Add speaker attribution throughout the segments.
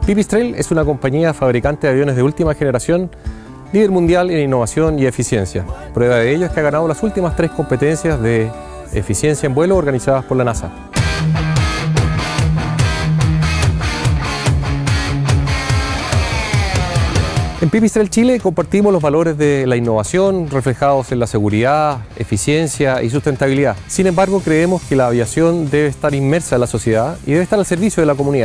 Speaker 1: Pipistrel es una compañía fabricante de aviones de última generación, líder mundial en innovación y eficiencia. Prueba de ello es que ha ganado las últimas 3 competencias de eficiencia en vuelo organizadas por la NASA. En Pipistrel Chile compartimos los valores de la innovación reflejados en la seguridad, eficiencia y sustentabilidad. Sin embargo, creemos que la aviación debe estar inmersa en la sociedad y debe estar al servicio de la comunidad.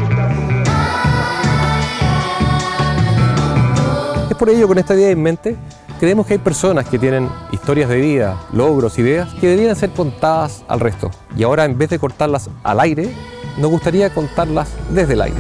Speaker 1: Es por ello, con esta idea en mente, creemos que hay personas que tienen historias de vida, logros, ideas que deberían ser contadas al resto. Y ahora, en vez de contarlas al aire, nos gustaría contarlas desde el aire.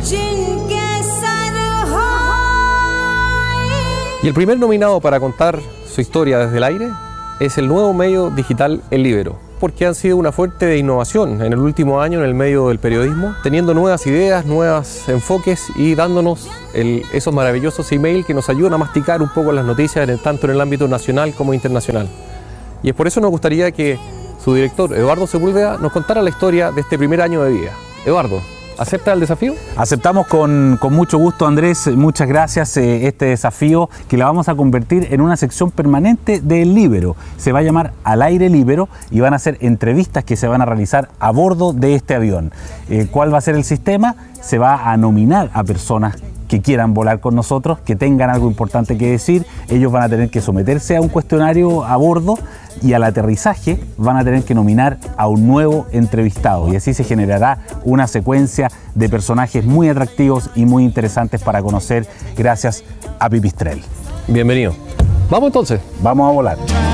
Speaker 1: Y el primer nominado para contar su historia desde el aire es el nuevo medio digital El Líbero, porque han sido una fuente de innovación en el último año en el medio del periodismo, teniendo nuevas ideas, nuevos enfoques y dándonos esos maravillosos emails que nos ayudan a masticar un poco las noticias tanto en el ámbito nacional como internacional. Y es por eso nos gustaría que su director, Eduardo Sepúlveda, nos contara la historia de este primer año de vida. Eduardo, ¿acepta el desafío?
Speaker 2: Aceptamos con mucho gusto, Andrés. Muchas gracias. Este desafío que la vamos a convertir en una sección permanente del Líbero. Se va a llamar Al Aire Líbero y van a ser entrevistas que se van a realizar a bordo de este avión. ¿Cuál va a ser el sistema? Se va a nominar a personas que quieran volar con nosotros, que tengan algo importante que decir. Ellos van a tener que someterse a un cuestionario a bordo y al aterrizaje van a tener que nominar a un nuevo entrevistado, y así se generará una secuencia de personajes muy atractivos y muy interesantes para conocer gracias a Pipistrel.
Speaker 1: Bienvenido. Vamos entonces.
Speaker 2: Vamos a volar.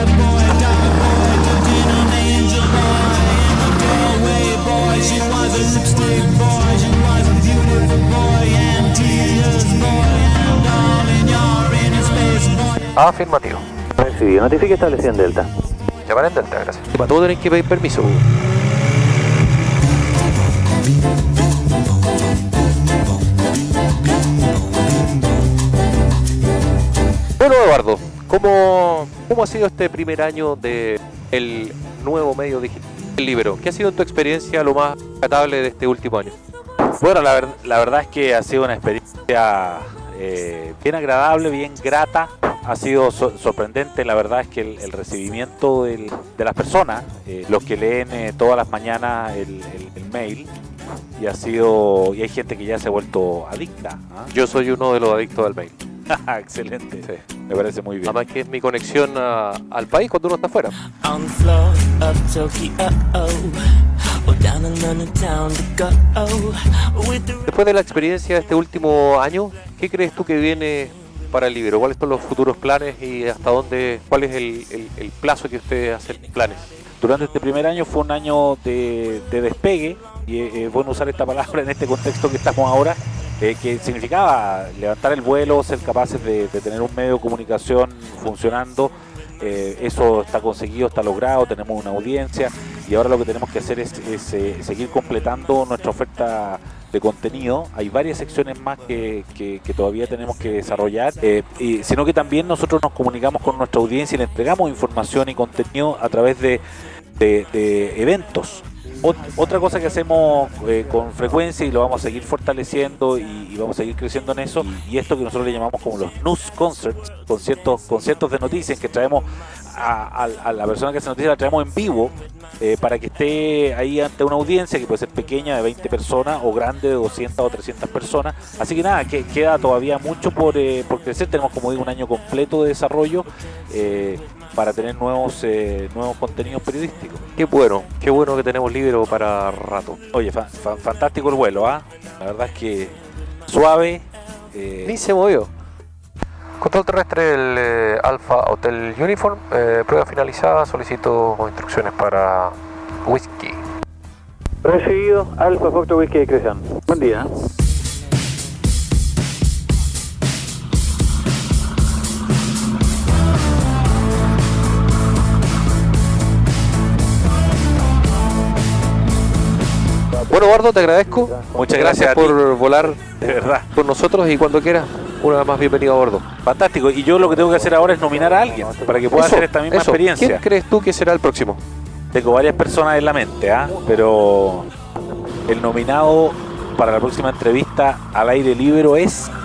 Speaker 1: Afirmativo.
Speaker 3: Recibido. Notifique establecida en Delta.
Speaker 1: Llamar en Delta, gracias. Para todo tenéis que pedir permiso. Bueno, Eduardo, ¿cómo ha sido este primer año del nuevo medio digital, El Líbero? ¿Qué ha sido en tu experiencia lo más rescatable de este último año?
Speaker 4: Bueno, la verdad es que ha sido una experiencia bien agradable, bien grata. Ha sido sorprendente, la verdad es que el recibimiento de las personas, los que leen todas las mañanas el mail, y hay gente que ya se ha vuelto adicta.
Speaker 1: Yo soy uno de los adictos al mail.
Speaker 4: Excelente,
Speaker 1: sí.
Speaker 4: Me parece muy bien.
Speaker 1: Además que es mi conexión al país cuando uno está afuera. Después de la experiencia de este último año, ¿qué crees tú que viene para El Líbero? ¿Cuáles son los futuros planes y hasta dónde, cuál es el plazo que ustedes hacen planes?
Speaker 4: Durante este primer año fue un año de despegue, y es bueno usar esta palabra en este contexto que estamos ahora, que significaba levantar el vuelo, ser capaces de tener un medio de comunicación funcionando. Eso está conseguido, está logrado, tenemos una audiencia, y ahora lo que tenemos que hacer es seguir completando nuestra oferta de contenido. Hay varias secciones más que todavía tenemos que desarrollar, sino que también nosotros nos comunicamos con nuestra audiencia y le entregamos información y contenido a través de eventos. Otra cosa que hacemos con frecuencia, y lo vamos a seguir fortaleciendo y vamos a seguir creciendo en eso, y esto que nosotros le llamamos como los news concerts, conciertos de noticias, que traemos a la persona que hace noticias, la traemos en vivo, para que esté ahí ante una audiencia que puede ser pequeña de 20 personas o grande de 200 o 300 personas. Así que nada, queda todavía mucho por crecer. Tenemos, como digo, un año completo de desarrollo para tener nuevos contenidos periodísticos.
Speaker 1: Qué bueno que tenemos Líbero para rato.
Speaker 4: Oye, fantástico el vuelo, ¿ah? La verdad es que suave.
Speaker 1: Ni se movió. Control terrestre del Alpha Hotel Uniform, prueba finalizada, solicito instrucciones para Whisky.
Speaker 3: Recibido. Alpha Foxtrot Whisky discreción. Buen día.
Speaker 1: Bueno, Eduardo, te agradezco.
Speaker 4: Muchas gracias
Speaker 1: por volar
Speaker 4: de verdad
Speaker 1: con nosotros, y cuando quieras, una vez más bienvenido a bordo.
Speaker 4: Fantástico. Y yo lo que tengo que hacer ahora es nominar a alguien para que pueda hacer esta misma experiencia.
Speaker 1: ¿Quién crees tú que será el próximo?
Speaker 4: Tengo varias personas en la mente, pero el nominado para la próxima entrevista al aire libre es